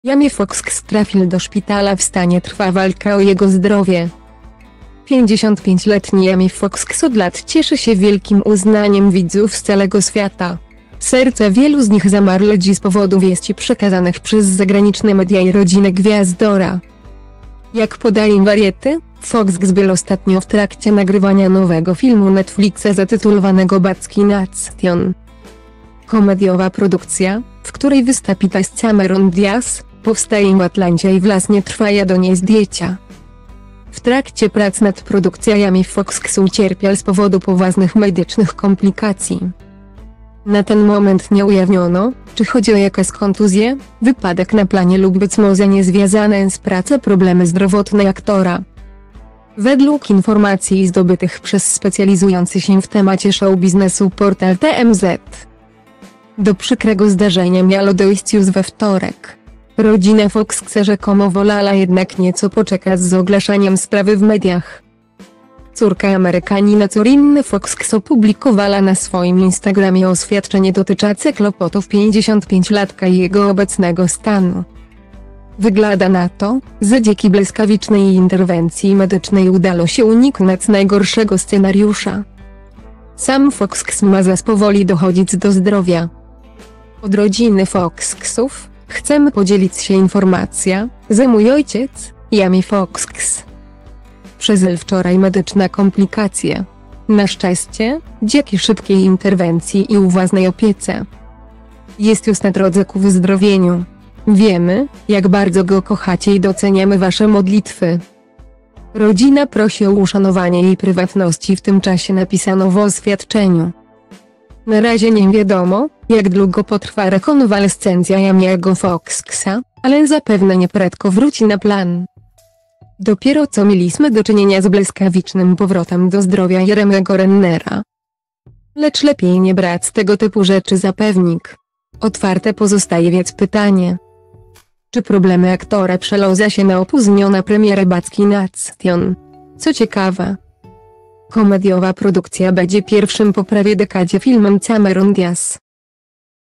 Jamie Foxx trafił do szpitala, w stanie trwa walka o jego zdrowie. 55-letni Jamie Foxx od lat cieszy się wielkim uznaniem widzów z całego świata. Serce wielu z nich zamarło dziś z powodu wieści przekazanych przez zagraniczne media i rodzinę gwiazdora. Jak podaje Variety, Foxx był ostatnio w trakcie nagrywania nowego filmu Netflixa zatytulowanego Backi Nation. Komediowa produkcja, w której wystąpi Cameron Diaz, powstaje w Atlancie i właśnie trwa do niej zdjęcia. W trakcie prac nad produkcją Jamie Foxx ucierpiał z powodu poważnych medycznych komplikacji. Na ten moment nie ujawniono, czy chodzi o jakąś kontuzję, wypadek na planie lub być może niezwiązane z pracą problemy zdrowotne aktora. Według informacji zdobytych przez specjalizujący się w temacie show biznesu portal TMZ, do przykrego zdarzenia miało dojść już we wtorek. Rodzina Foxxa rzekomo wolała jednak nieco poczekać z ogłaszaniem sprawy w mediach. Córka Amerykanina Corinne Foxx opublikowała na swoim Instagramie oświadczenie dotyczące kłopotów 55-latka i jego obecnego stanu. Wygląda na to, że dzięki błyskawicznej interwencji medycznej udało się uniknąć najgorszego scenariusza. Sam Foxx ma zaś powoli dochodzić do zdrowia. Od rodziny Foxxów chcemy podzielić się informacją, że mój ojciec, Jamie Foxx, przeżył wczoraj medyczne komplikacje. Na szczęście, dzięki szybkiej interwencji i uważnej opiece, jest już na drodze ku wyzdrowieniu. Wiemy, jak bardzo go kochacie i doceniamy wasze modlitwy. Rodzina prosi o uszanowanie jej prywatności, w tym czasie napisano w oświadczeniu. Na razie nie wiadomo, jak długo potrwa rekonwalescencja Jamiego Foxxa, ale zapewne nieprędko wróci na plan. Dopiero co mieliśmy do czynienia z błyskawicznym powrotem do zdrowia Jeremy'ego Rennera. Lecz lepiej nie brać tego typu rzeczy za pewnik. Otwarte pozostaje więc pytanie, czy problemy aktora przełożą się na opóźnioną premierę Backi Nation. Co ciekawe, komediowa produkcja będzie pierwszym po prawie dekadzie filmem Cameron Diaz.